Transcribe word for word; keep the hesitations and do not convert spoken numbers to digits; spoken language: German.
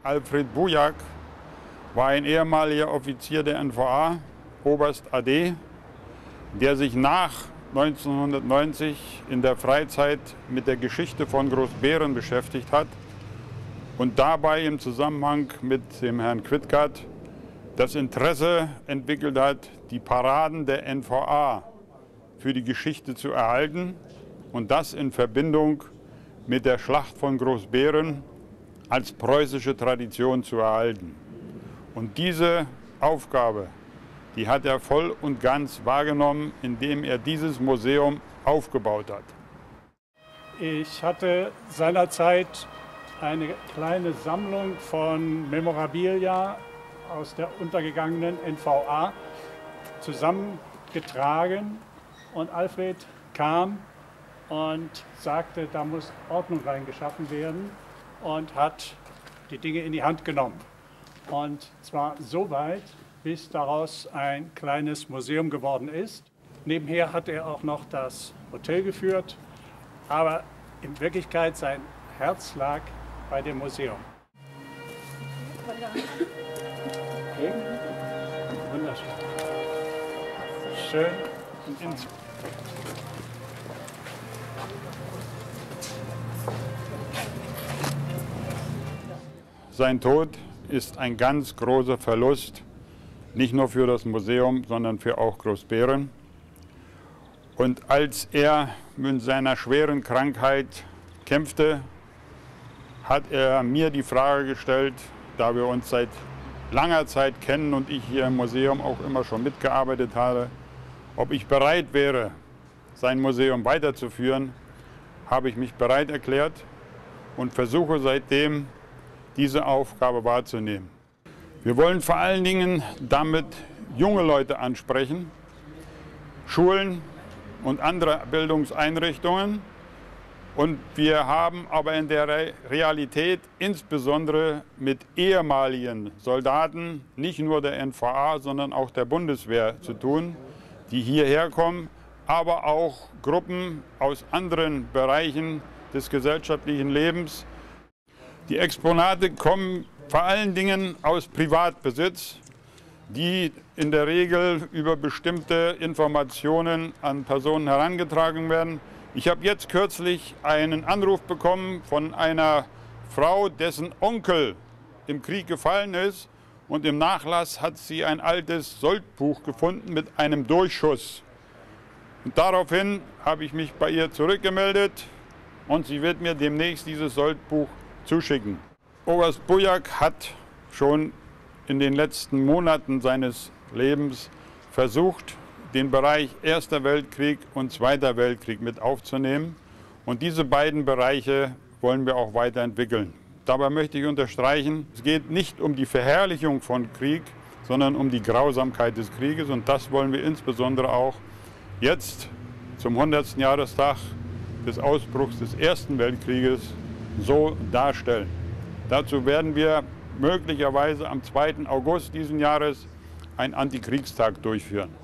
Alfred Bujak war ein ehemaliger Offizier der N V A, Oberst A D, der sich nach neunzehnhundertneunzig in der Freizeit mit der Geschichte von Großbeeren beschäftigt hat und dabei im Zusammenhang mit dem Herrn Quittgat das Interesse entwickelt hat, die Paraden der N V A für die Geschichte zu erhalten und das in Verbindung mit der Schlacht von Großbeeren als preußische Tradition zu erhalten. Und diese Aufgabe, die hat er voll und ganz wahrgenommen, indem er dieses Museum aufgebaut hat. Ich hatte seinerzeit eine kleine Sammlung von Memorabilia aus der untergegangenen N V A zusammengetragen und Alfred kam und sagte, da muss Ordnung reingeschaffen werden und hat die Dinge in die Hand genommen. Und zwar so weit, bis daraus ein kleines Museum geworden ist. Nebenher hat er auch noch das Hotel geführt, aber in Wirklichkeit sein Herz lag bei dem Museum. Okay. Wunderschön. Schön und ins Sein Tod ist ein ganz großer Verlust, nicht nur für das Museum, sondern für auch Großbeeren. Und als er mit seiner schweren Krankheit kämpfte, hat er mir die Frage gestellt, da wir uns seit langer Zeit kennen und ich hier im Museum auch immer schon mitgearbeitet habe, ob ich bereit wäre, sein Museum weiterzuführen. Habe ich mich bereit erklärt und versuche seitdem, diese Aufgabe wahrzunehmen. Wir wollen vor allen Dingen damit junge Leute ansprechen, Schulen und andere Bildungseinrichtungen. Und wir haben aber in der Realität insbesondere mit ehemaligen Soldaten, nicht nur der N V A, sondern auch der Bundeswehr zu tun, die hierher kommen, aber auch Gruppen aus anderen Bereichen des gesellschaftlichen Lebens. Die Exponate kommen vor allen Dingen aus Privatbesitz, die in der Regel über bestimmte Informationen an Personen herangetragen werden. Ich habe jetzt kürzlich einen Anruf bekommen von einer Frau, dessen Onkel im Krieg gefallen ist, und im Nachlass hat sie ein altes Soldbuch gefunden mit einem Durchschuss. Und daraufhin habe ich mich bei ihr zurückgemeldet und sie wird mir demnächst dieses Soldbuch zuschicken. Oberst Bujak hat schon in den letzten Monaten seines Lebens versucht, den Bereich Erster Weltkrieg und Zweiter Weltkrieg mit aufzunehmen. Und diese beiden Bereiche wollen wir auch weiterentwickeln. Dabei möchte ich unterstreichen, es geht nicht um die Verherrlichung von Krieg, sondern um die Grausamkeit des Krieges. Und das wollen wir insbesondere auch jetzt zum hundertsten Jahrestag des Ausbruchs des Ersten Weltkrieges so darstellen. Dazu werden wir möglicherweise am zweiten August diesen Jahres einen Antikriegstag durchführen.